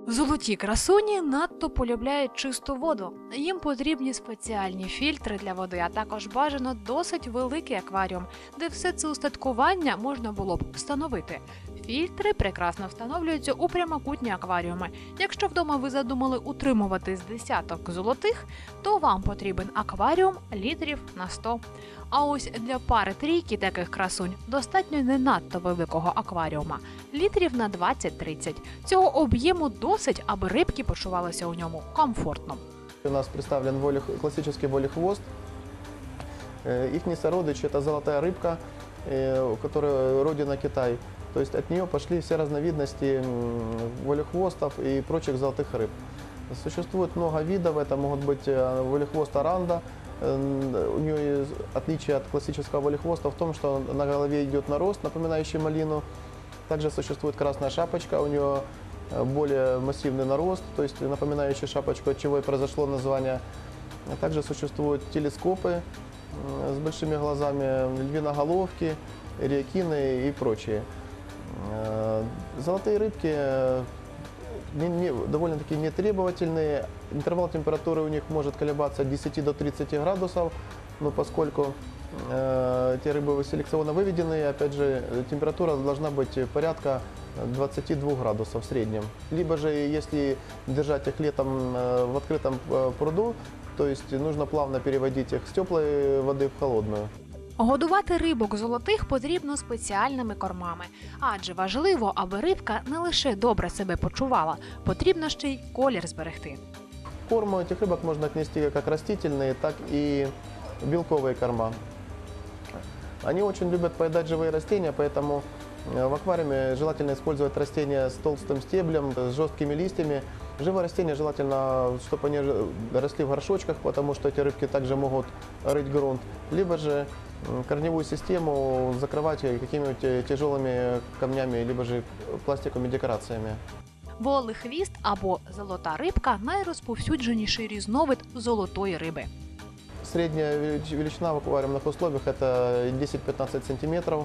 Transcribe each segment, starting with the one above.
Золоті красуні надто полюбляють чисту воду. Їм потрібні спеціальні фільтри для води, а також бажано досить великий акваріум, де все це устаткування можна було б встановити. Фільтри прекрасно встановлюються у прямокутні акваріуми. Якщо вдома ви задумали утримувати з десяток золотих, то вам потрібен акваріум літрів на 100. А ось для пари-трійки таких красунь достатньо не надто великого акваріума – літрів на 20-30. Цього об'єму досить, аби рибки почувалися у ньому комфортно. У нас представлен классический волехвост. Их сородич – это золотая рыбка, которая родина Китай. То есть от нее пошли все разновидности волехвостов и прочих золотых рыб. Существует много видов, это могут быть волехвост оранда. У нее отличие от классического волехвоста в том, что на голове идет нарост, напоминающий малину. Также существует красная шапочка, у нее более массивный нарост, то есть напоминающий шапочку, от чего и произошло название. Также существуют телескопы с большими глазами, львиноголовки, реакины и прочие. Золотые рыбки довольно-таки нетребовательные. Интервал температуры у них может колебаться от 10 до 30 градусов, но поскольку те рыбы селекционно выведены, опять же, температура должна быть порядка 22 градусов в среднем. Либо же, если держать их летом в открытом пруду, то есть нужно плавно переводить их с теплой воды в холодную. Годувати рибок золотих потрібно спеціальними кормами, адже важливо, аби рибка не лише добре себе почувала, потрібно ще й колір зберегти. К корму этих рыбок можно отнести как растительные, так и белковые корма. Они очень любят поедать живые растения, поэтому в аквариуме желательно использовать растения с толстым стеблем, с жесткими листьями. Живые растения желательно, чтобы они росли в горшочках, потому что эти рыбки также могут рыть грунт. Либо же корневую систему закрывать какими-нибудь тяжелыми камнями, либо же пластиковыми декорациями. Волехвіст або золота рибка – найрозповсюдженіший різновид золотої риби. Средняя величина в аквариумных условиях – это 10-15 сантиметров.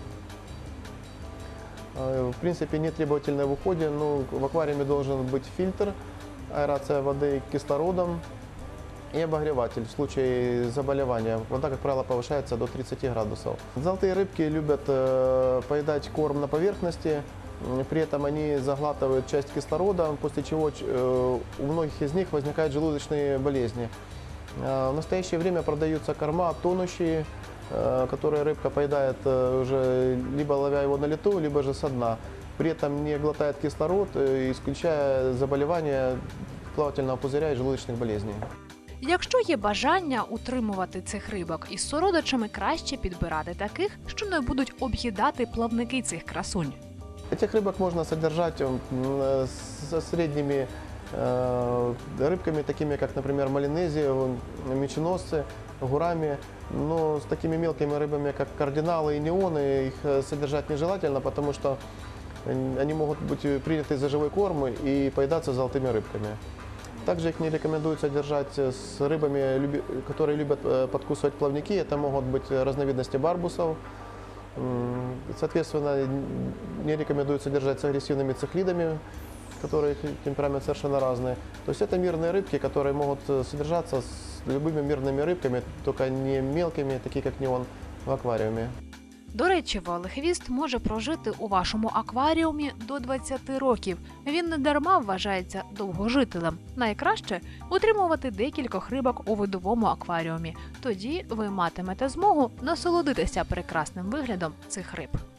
В принципе, не требовательно в уходе, но в аквариуме должен быть фильтр, аэрация воды кислородом и обогреватель в случае заболевания. Вода, как правило, повышается до 30 градусов. Золотые рыбки любят поедать корм на поверхности, при этом они заглатывают часть кислорода, после чего у многих из них возникают желудочные болезни. В настоящее время продаются корма тонущие, которые рыбка поедает уже либо ловя его на лету, либо же со дна. При этом не глотает кислород, исключая заболевания плавательного пузыря и желудочных болезней. Якщо є бажання утримувати цих рибок із сородичами, краще підбирати таких, що не будуть об'їдати плавники цих красунь. Этих рыбок можно содержать со средними рыбками, такими как, например, малинези, меченосцы, гурами. Но с такими мелкими рыбами, как кардиналы и неоны, их содержать нежелательно, потому что они могут быть приняты за живой корм и поедаться золотыми рыбками. Также их не рекомендуется держать с рыбами, которые любят подкусывать плавники. Это могут быть разновидности барбусов. Соответственно, не рекомендуется держать с агрессивными цихлидами, которых темперамент совершенно разный. То есть это мирные рыбки, которые могут содержаться с любыми мирными рыбками, только не мелкими, такие как неон, в аквариуме. До речі, волехвіст може прожити у вашому акваріумі до 20 років. Він не дарма вважається довгожителем. Найкраще – утримувати декількох рибок у видовому акваріумі. Тоді ви матимете змогу насолодитися прекрасним виглядом цих риб.